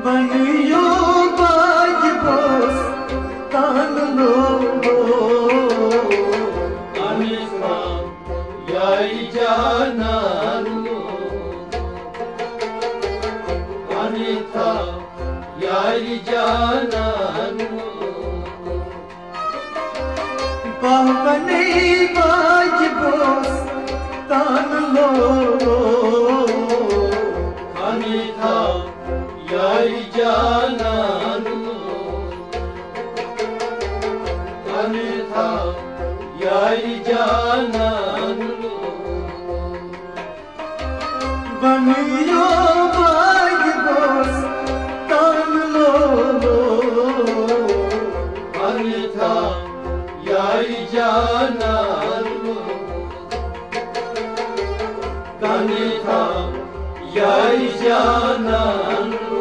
बनियो बाज बोस तान लो अनिथा याई जानान लो अनिथा याई जानान लो बने बाज बोस तान लो अनिथा याई जानान लो अनिथा याई जानान लो बनियो बाज बोस तान लो अनिथा याई जानान लो अनिथा याई जानान लो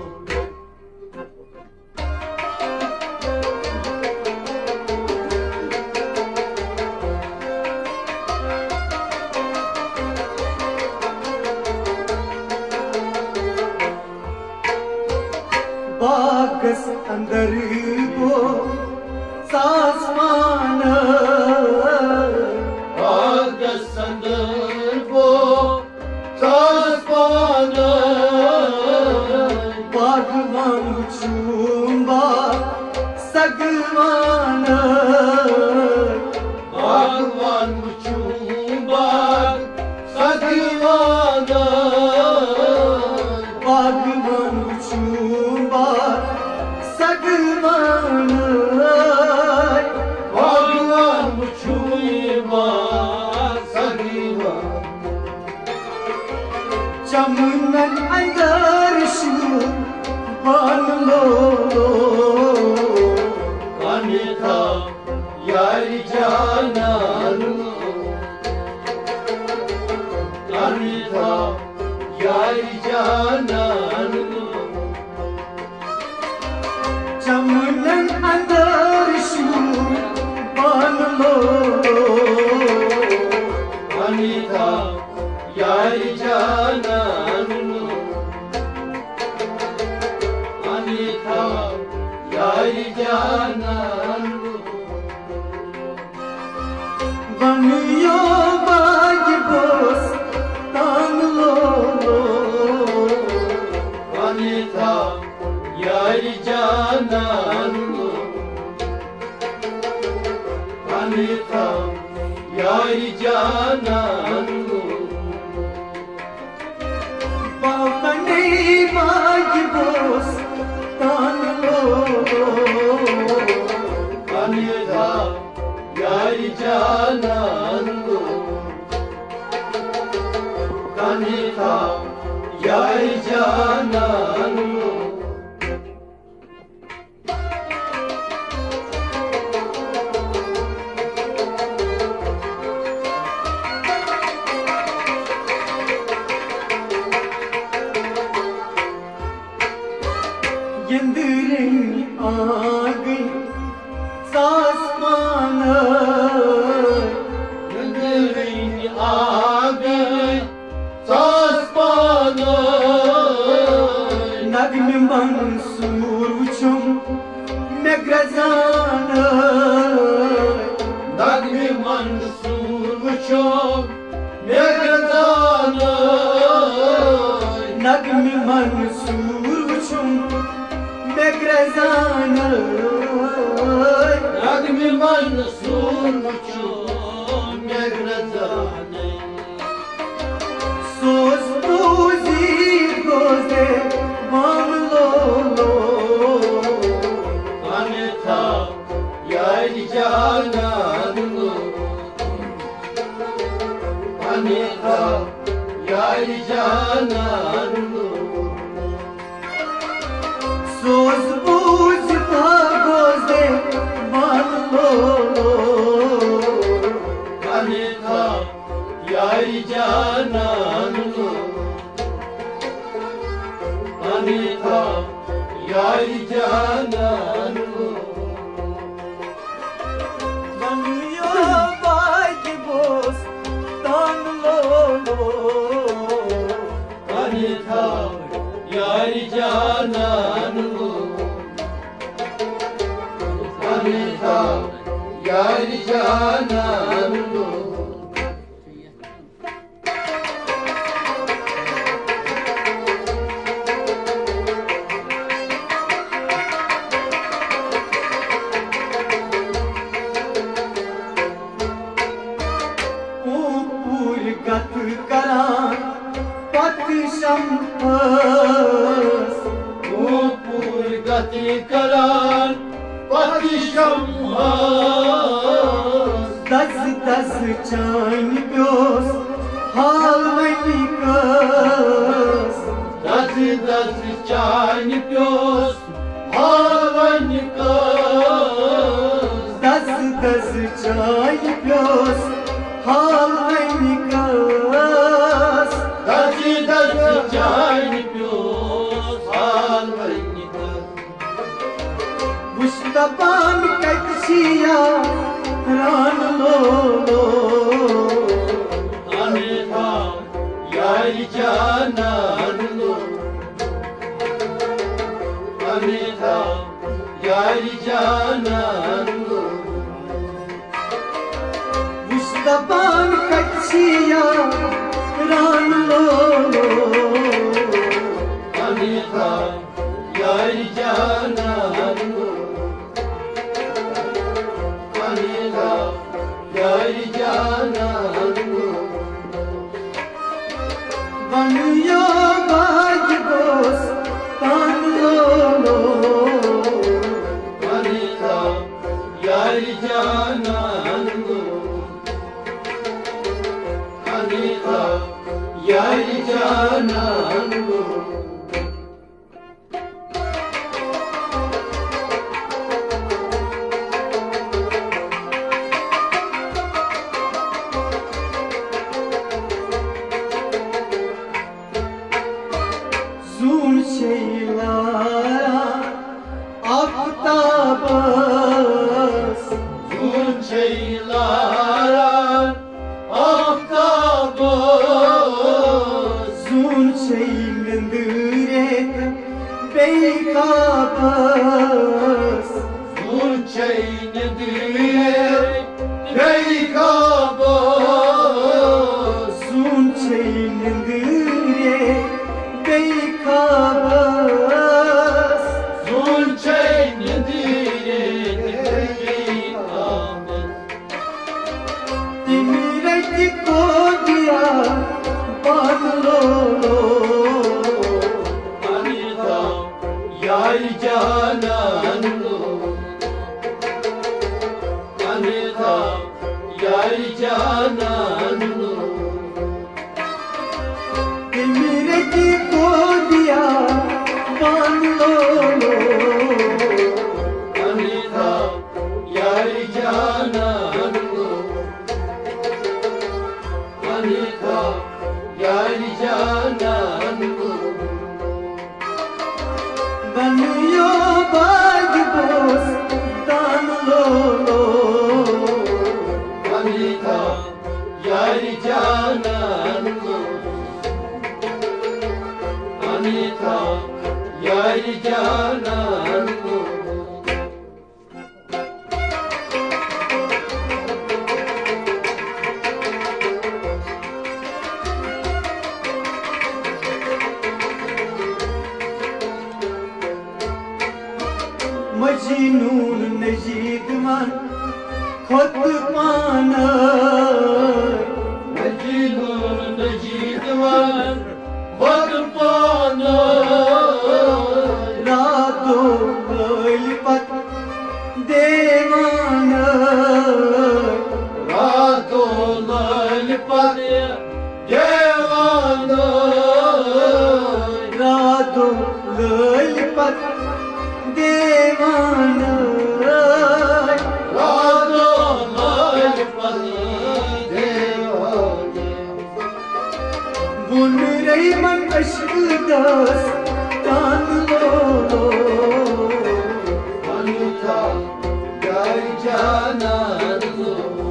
बागस अंदर वो सासमान बागस अंदर वो सासमान बागवान चूंबा सगवान बागवान चूंबा सगवान बागवान चूंबा सगवान बागवान चूंबा सगवान चमनन अंदर शू बान लो अनिथा याई जानान लो अनिथा याई जानान लो चमनन अंदर शू बान लो अनिथा याई जानान लो अनिथा याई जानान लो बनियो बाज बोस तान लो अनिथा याई जानान लो अनिथा याई जानान लो बने बाज बोस तान लो अनिथा याई जानान लो अनिथा याई जानान लो यंदरें आ गई सासमान नगरी आ गए सासमान नगम मंसूर चुम नगरजान नगमी मंसूर वुचो मेघदान नगम मंसूर चुम नगरजान नगमी मंसूर वुचो मेघदान सोच पूजी गोजे मान लो अनिथा याई जानान लो अनिथा याई जानान लो सोच पूजता गोजे मान लो अनिथा याई जानान लो अनिथा याई जानान लो बनियो बाज बोस तान लो अनिथा याई जानान cananlu Anita yari cananlu Gat karan patisham has Upur gati karan patisham has Das chain pyos hal vanikas Das chain pyos halvanikas Das chain pyos hal vanikas Das chain pyos halvanikas Mustapan katshiya ran lo Anita yari cananlu Anita yari cananlu Mustapan katshiya ran lo Anita yari cananlu Anita yari cananlu Banyo bajbos tan lo Anita yari cananlu Anita yari cananlu Zun şeylara aftabas Zun şeylaran aftabız Zun şeylendiret beykabas Zun şeynedir beykabız Zun şeylendiret beykabas Zun şeynedir beykabız Demireti kodiya banlo Anita yari cananlu Anita yari cananlu Demireti kodiya banlo Anita yari cananlu Anita yari cananlu Banyo bajbos tan lo Anita yari cananlu Anita yari cananlu Majnun najidman khud pana Mecnun necidvan vakfana rato lilipat devana Rato lalpat devana rato lilipat devana Rato lalpat devana bun rayman aşk das tan lo Anita yari cananlu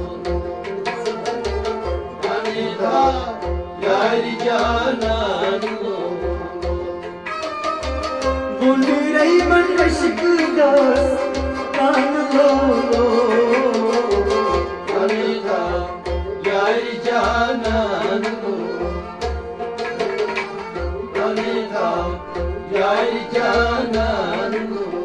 Anita yari cananlu बुन रही मन इश्क दास तान लो अनिता यार जानान लो अनिता यार जानान लो